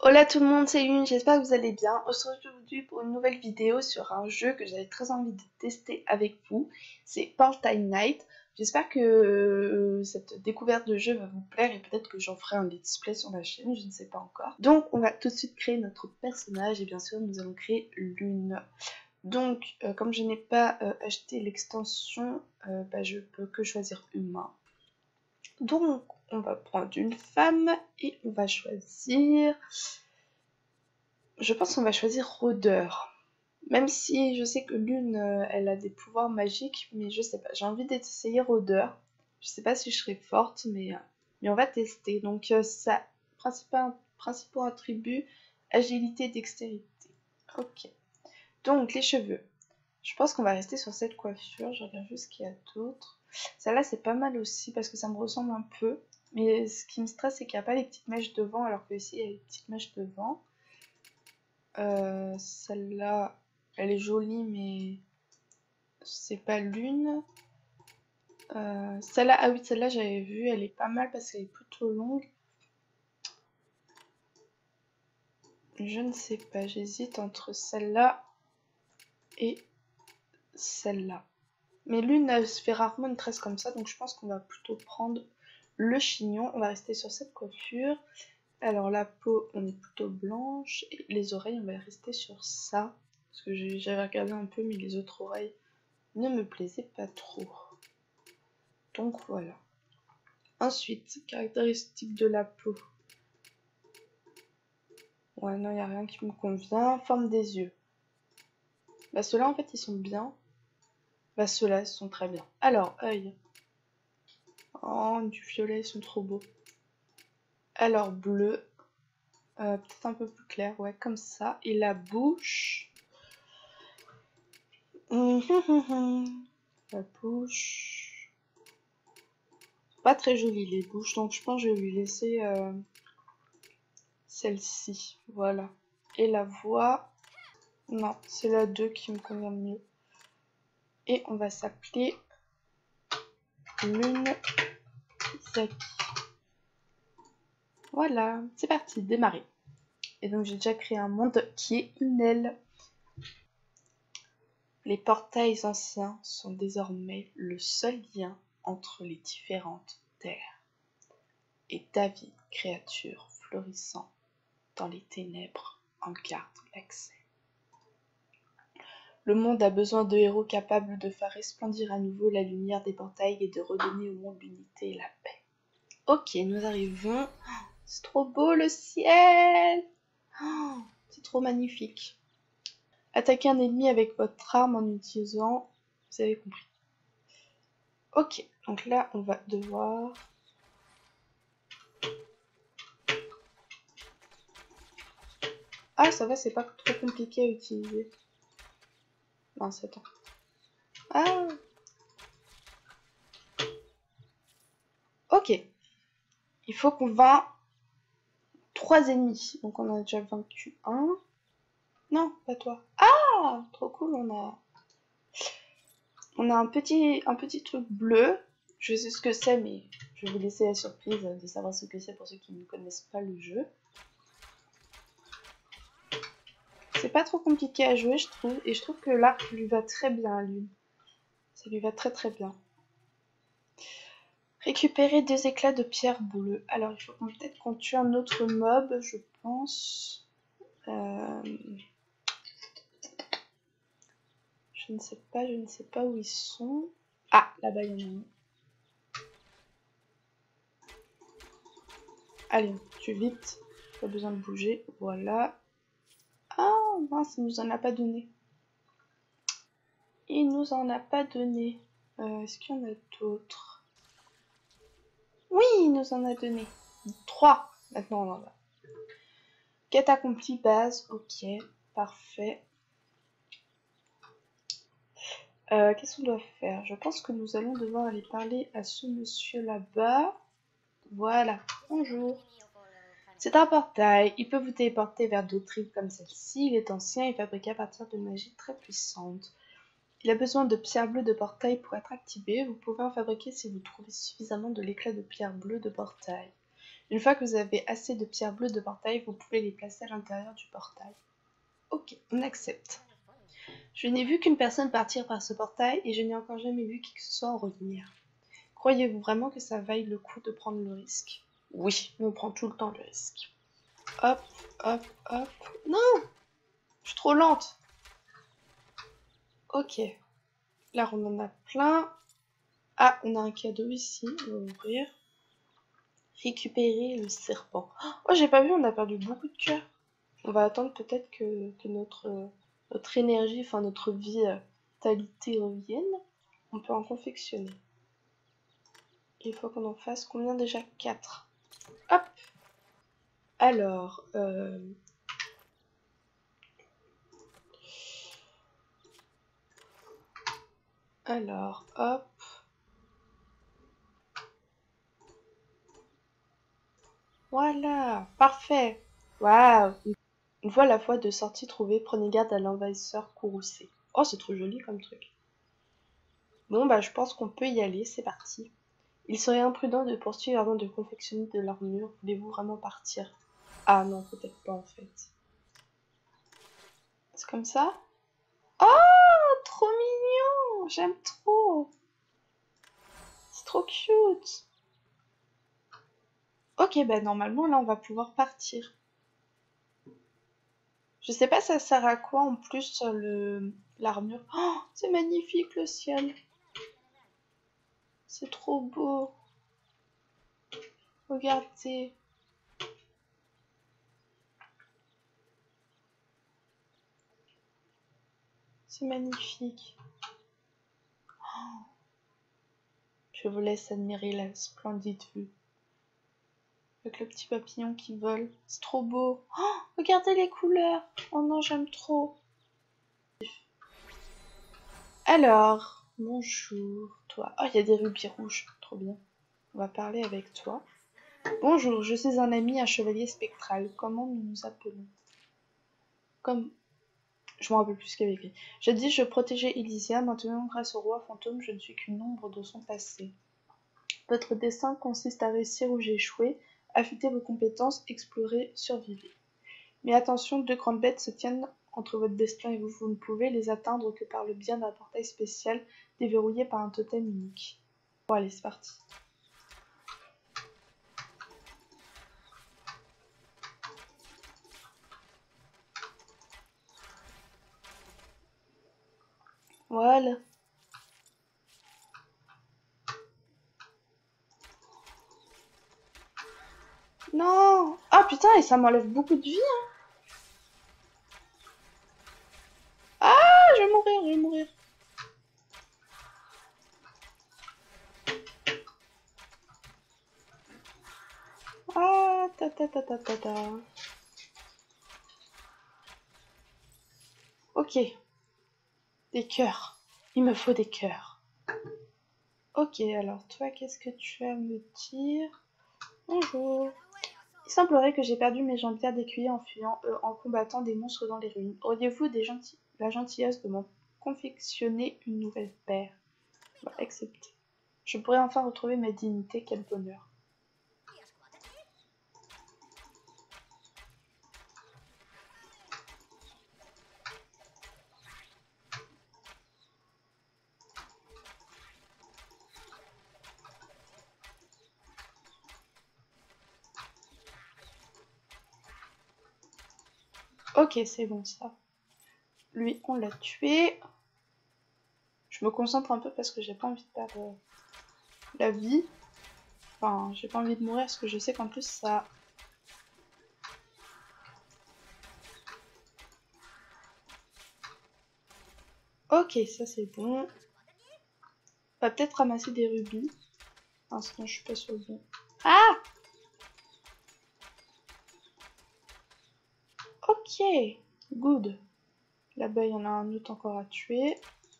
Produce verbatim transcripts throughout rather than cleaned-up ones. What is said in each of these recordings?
Hola tout le monde, c'est Lune, j'espère que vous allez bien. On se retrouve aujourd'hui pour une nouvelle vidéo sur un jeu que j'avais très envie de tester avec vous. C'est Portal Knight. J'espère que euh, cette découverte de jeu va vous plaire et peut-être que j'en ferai un let's play sur la chaîne, je ne sais pas encore. Donc on va tout de suite créer notre personnage et bien sûr nous allons créer Lune. Donc euh, comme je n'ai pas euh, acheté l'extension, euh, bah, je peux que choisir humain. Donc, on va prendre une femme et on va choisir... Je pense qu'on va choisir rôdeur. Même si je sais que Lune, euh, elle a des pouvoirs magiques, mais je sais pas. J'ai envie d'essayer rôdeur. Je sais pas si je serai forte, mais, euh, mais on va tester. Donc, euh, ça, principal, principaux attributs, agilité, dextérité. Ok. Donc, les cheveux. Je pense qu'on va rester sur cette coiffure. Je regarde juste ce qu'il y a d'autre. Celle-là, c'est pas mal aussi parce que ça me ressemble un peu. Mais ce qui me stresse, c'est qu'il n'y a pas les petites mèches devant, alors que ici, il y a les petites mèches devant. Euh, Celle-là, elle est jolie, mais c'est pas Lune. Euh, celle-là, ah oui, celle-là, j'avais vu, elle est pas mal parce qu'elle est plutôt longue. Je ne sais pas, j'hésite entre celle-là et celle-là. Mais Lune, elle se fait rarement une tresse comme ça, donc je pense qu'on va plutôt prendre le chignon. On va rester sur cette coiffure. Alors la peau, on est plutôt blanche. Et les oreilles, on va rester sur ça. Parce que j'avais regardé un peu, mais les autres oreilles ne me plaisaient pas trop. Donc voilà. Ensuite, caractéristiques de la peau. Ouais, non, il n'y a rien qui me convient. Forme des yeux. Bah ceux-là, en fait, ils sont bien. Bah ceux-là, ils sont très bien. Alors, œil. Oh, du violet, ils sont trop beaux. Alors, bleu. Euh, peut-être un peu plus clair, ouais, comme ça. Et la bouche. La bouche. Pas très jolie les bouches, donc je pense que je vais lui laisser euh, celle-ci. Voilà. Et la voix. Non, c'est la deux qui me convient le mieux. Et on va s'appeler Lune Zaki. Voilà, c'est parti, démarrer. Et donc j'ai déjà créé un monde qui est une aile. Les portails anciens sont désormais le seul lien entre les différentes terres. Et d'avides créatures florissant dans les ténèbres en gardent l'accès. Le monde a besoin de héros capables de faire resplendir à nouveau la lumière des portails et de redonner au monde l'unité et la paix. Ok, nous arrivons. C'est trop beau le ciel. Oh, c'est trop magnifique. Attaquez un ennemi avec votre arme en utilisant... Vous avez compris. Ok, donc là on va devoir... Ah ça va, c'est pas trop compliqué à utiliser. Non, c'est attends. Ah. Ok. Il faut qu'on vainc trois ennemis. Donc on a déjà vaincu un. Non, pas toi. Ah, trop cool, on a... On a un petit, un petit truc bleu. Je sais ce que c'est, mais je vais vous laisser la surprise de savoir ce que c'est pour ceux qui ne connaissent pas le jeu. C'est pas trop compliqué à jouer, je trouve. Et je trouve que l'arc lui va très bien à lui. Ça lui va très très bien. Récupérer deux éclats de pierre bleue. Alors, il faut peut-être qu'on tue un autre mob, je pense. Euh... Je ne sais pas, je ne sais pas où ils sont. Ah, là-bas, il y en a un. Allez, on tue vite. Pas besoin de bouger. Voilà. Ah, mince, il nous en a pas donné. Il nous en a pas donné. Euh, Est-ce qu'il y en a d'autres? Oui, il nous en a donné. Trois. Maintenant, on en a. Quête accomplie, base. Ok, parfait. Euh, Qu'est-ce qu'on doit faire? Je pense que nous allons devoir aller parler à ce monsieur là-bas. Voilà, bonjour. C'est un portail, il peut vous téléporter vers d'autres îles comme celle-ci. Il est ancien et fabriqué à partir de magie très puissante. Il a besoin de pierres bleues de portail pour être activé. Vous pouvez en fabriquer si vous trouvez suffisamment de l'éclat de pierre bleue de portail. Une fois que vous avez assez de pierres bleues de portail, vous pouvez les placer à l'intérieur du portail. Ok, on accepte. Je n'ai vu qu'une personne partir par ce portail et je n'ai encore jamais vu qui que ce soit en revenir. Croyez-vous vraiment que ça vaille le coup de prendre le risque? Oui, on prend tout le temps le risque. Hop, hop, hop. Non! Je suis trop lente. Ok. Là, on en a plein. Ah, on a un cadeau ici. On va ouvrir. Récupérer le serpent. Oh, j'ai pas vu, on a perdu beaucoup de cœurs. On va attendre peut-être que, que notre, euh, notre énergie, enfin notre vitalité revienne. On peut en confectionner. Il faut qu'on en fasse combien déjà? Quatre. Hop! Alors, euh... alors, hop. Voilà, parfait. Waouh. Une fois la fois de sortie trouvée, prenez garde à l'envahisseur courroucé. Oh, c'est trop joli comme truc. Bon, bah, je pense qu'on peut y aller, c'est parti. Il serait imprudent de poursuivre avant de confectionner de l'armure. Voulez-vous vraiment partir? Ah non, peut-être pas en fait. C'est comme ça? Oh, trop mignon! J'aime trop! C'est trop cute! Ok, bah normalement là on va pouvoir partir. Je sais pas ça sert à quoi en plus le l'armure. Oh, c'est magnifique le ciel. C'est trop beau. Regardez. C'est magnifique. Oh, je vous laisse admirer la splendide vue. Avec le petit papillon qui vole. C'est trop beau. Oh, regardez les couleurs. Oh non, j'aime trop. Alors, bonjour, toi. Oh, il y a des rubis rouges. Trop bien. On va parler avec toi. Bonjour, je suis un ami, un chevalier spectral. Comment nous nous appelons? Comme... Je m'en rappelle plus ce qu'il y avait écrit. Jadis, je protégeais Elysia. Maintenant, grâce au roi fantôme, je ne suis qu'une ombre de son passé. Votre destin consiste à réussir où j'ai échoué, affûter vos compétences, explorer, survivre. Mais attention, deux grandes bêtes se tiennent entre votre destin et vous. Vous ne pouvez les atteindre que par le biais d'un portail spécial déverrouillé par un totem unique. Bon, allez, c'est parti. Voilà. Non! Ah putain, et ça m'enlève beaucoup de vie, hein! Ah, je vais mourir, je vais mourir. Ah, ta ta ta ta ta ta. Ok. Des cœurs. Il me faut des cœurs. Ok, alors toi, qu'est-ce que tu as à me dire? Bonjour. Il semblerait que j'ai perdu mes jambières d'écuyer en fuyant, euh, en combattant des monstres dans les ruines. Auriez-vous des gentil... la gentillesse de m'en confectionner une nouvelle paire? Bah, accepter. Je pourrais enfin retrouver ma dignité, quel bonheur. Ok, c'est bon ça. Lui, on l'a tué. Je me concentre un peu parce que j'ai pas envie de perdre la vie. Enfin, j'ai pas envie de mourir parce que je sais qu'en plus ça... Ok, ça c'est bon. On va peut-être ramasser des rubis. Pour l'instant, je suis pas sur le bon. Ah! Ok, good. Là-bas, il y en a un autre encore à tuer.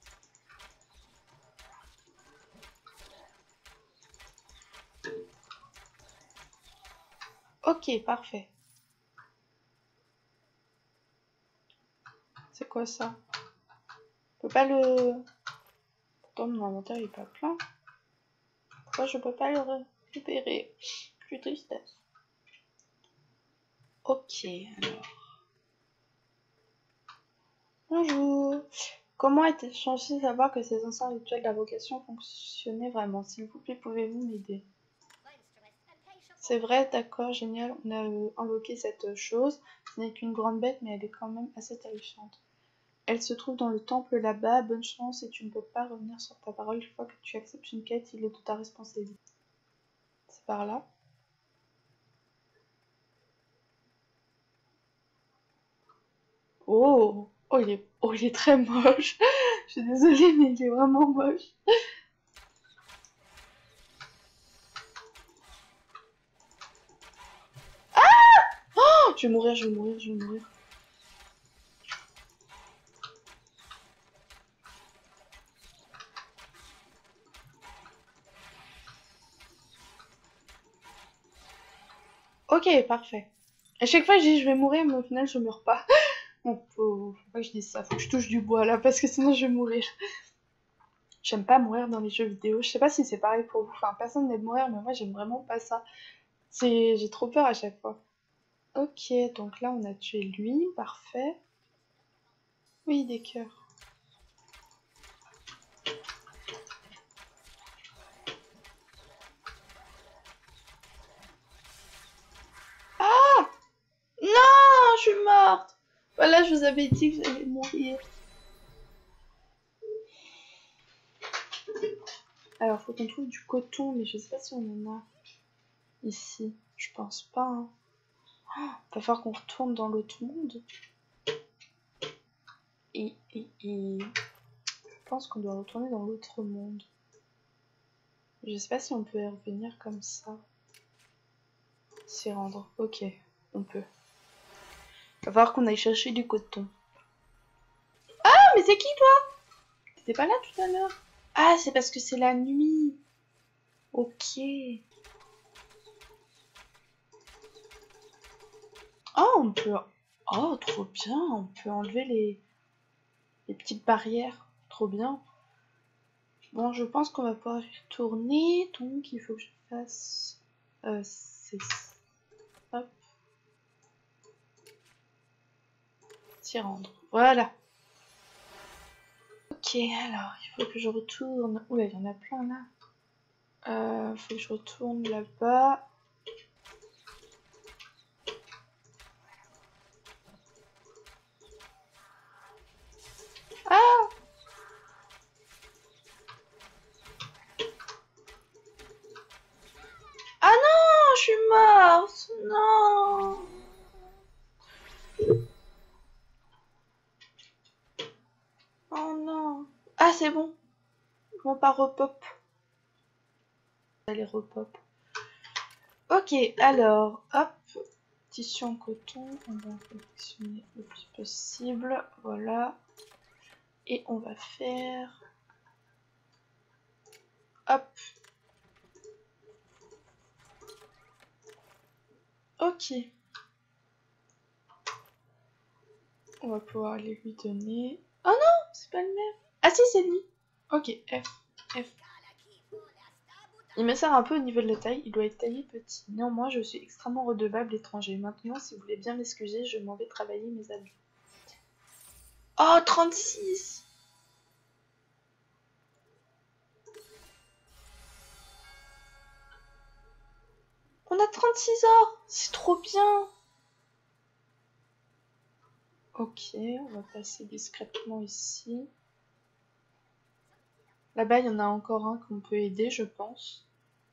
Ok, parfait. C'est quoi ça? Je peux pas le... Pourtant, mon inventaire il est pas plein. Pourquoi je peux pas le récupérer? Je suis tristesse. Ok, alors. Bonjour. Comment est-elle censée savoir que ces instants rituels d'invocation fonctionnaient vraiment? S'il vous plaît, pouvez-vous m'aider? C'est vrai, d'accord, génial. On a euh, invoqué cette chose. Ce n'est qu'une grande bête, mais elle est quand même assez terrifiante. Elle se trouve dans le temple là-bas. Bonne chance et tu ne peux pas revenir sur ta parole. Une fois que tu acceptes une quête, il est de ta responsabilité. C'est par là. Oh, oh, il est, oh, il est très moche. Je suis désolée, mais il est vraiment moche. Oh, je vais mourir, je vais mourir, je vais mourir. Ok, parfait. À chaque fois, je dis je vais mourir, mais au final, je meurs pas. Bon, faut, faut pas que je dise ça. Faut que je touche du bois là, parce que sinon, je vais mourir. J'aime pas mourir dans les jeux vidéo. Je sais pas si c'est pareil pour vous. Enfin, personne n'aime mourir, mais moi, j'aime vraiment pas ça. C'est, j'ai trop peur à chaque fois. Ok, donc là, on a tué lui. Parfait. Oui, des cœurs. Ah! Non, je suis morte. Voilà, je vous avais dit que j'allais mourir. Alors, faut qu'on trouve du coton, mais je sais pas si on en a ici. Je pense pas. Hein. Oh, va falloir qu'on retourne dans l'autre monde. Et, et, et... Je pense qu'on doit retourner dans l'autre monde. Je sais pas si on peut y revenir comme ça. S'y rendre. Ok, on peut. Va falloir qu'on aille chercher du coton. Ah, mais c'est qui toi? T'étais pas là tout à l'heure? Ah, c'est parce que c'est la nuit. Ok. Oh, on peut... Oh, trop bien. On peut enlever les, les petites barrières. Trop bien. Bon, je pense qu'on va pouvoir y retourner. Donc, il faut que je fasse... Euh, c'est... Hop. S'y rendre. Voilà. Ok, alors, il faut que je retourne... Oula, il y en a plein, là. Euh, faut que je retourne là-bas. Ah! Ah non, je suis morte. Non. Oh non. Ah, c'est bon. Ils vont pas repop. Allez, repop. Ok, alors, hop. Tissu en coton. On va confectionner le plus possible. Voilà. Et on va faire... Hop. Ok. On va pouvoir les lui donner. Oh non, c'est pas le même. Ah si, c'est lui. Ok, F. F. Il me sert un peu au niveau de la taille, il doit être taillé petit. Néanmoins, je suis extrêmement redevable étranger. Maintenant, si vous voulez bien m'excuser, je m'en vais travailler mes habits. Oh, trente-six! On a trente-six ans! C'est trop bien! Ok, on va passer discrètement ici. Là-bas, il y en a encore un qu'on peut aider, je pense.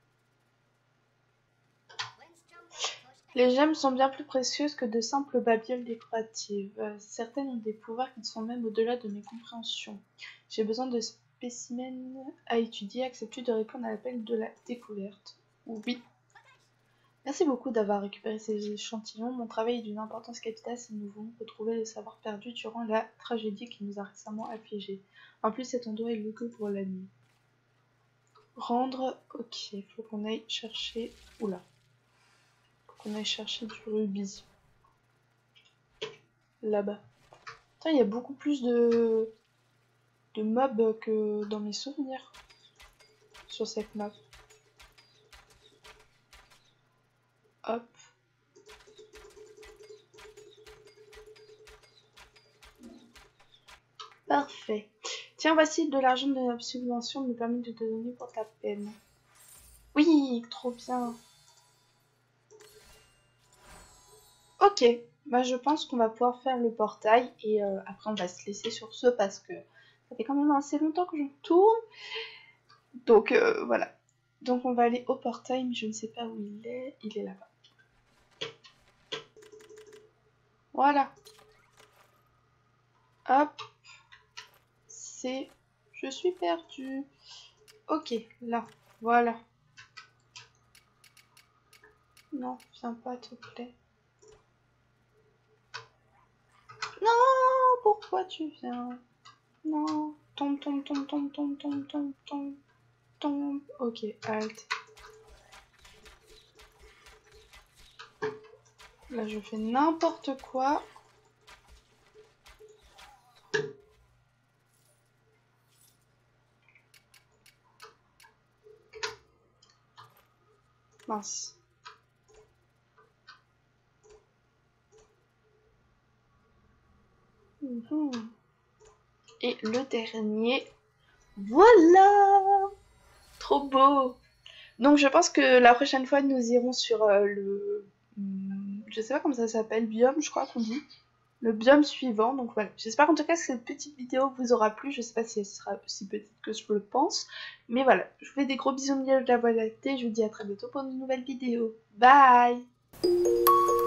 Les gemmes sont bien plus précieuses que de simples babioles décoratives. Certaines ont des pouvoirs qui sont même au-delà de mes compréhensions. J'ai besoin de spécimens à étudier. Acceptes-tu de répondre à l'appel de la découverte? Oui. Merci beaucoup d'avoir récupéré ces échantillons. Mon travail est d'une importance capitale si nous voulons retrouver les savoirs perdus durant la tragédie qui nous a récemment affligés. En plus, cet endroit est lugubre pour la nuit. Rendre... Ok, il faut qu'on aille chercher... Oula. Faut qu'on aille chercher du rubis. Là-bas. Putain, il y a beaucoup plus de... de mobs que dans mes souvenirs. Sur cette map. Hop. Parfait. Tiens, voici de l'argent de la subvention me permet de te donner pour ta peine. Oui, trop bien. Ok, bah je pense qu'on va pouvoir faire le portail et euh, après on va se laisser sur ce parce que ça fait quand même assez longtemps que je tourne. Donc euh, voilà. Donc on va aller au portail, mais je ne sais pas où il est. Il est là-bas. Voilà. Hop. C'est... Je suis perdue. Ok, là. Voilà. Non, viens pas, s'il te plaît. Non, pourquoi tu viens? Non. Tombe, tombe, tombe, tombe, tombe, tombe, tombe, tombe, tombe. Ok, halt. Là, je fais n'importe quoi. Mince. Mmh. Et le dernier. Voilà! Trop beau! Donc je pense que la prochaine fois nous irons sur euh, le... Je sais pas comment ça s'appelle, biome je crois qu'on dit. Le biome suivant, donc voilà. J'espère en tout cas que cette petite vidéo vous aura plu. Je sais pas si elle sera aussi petite que je le pense. Mais voilà, je vous fais des gros bisous de la Voie lactée. Je vous dis à très bientôt pour une nouvelle vidéo. Bye!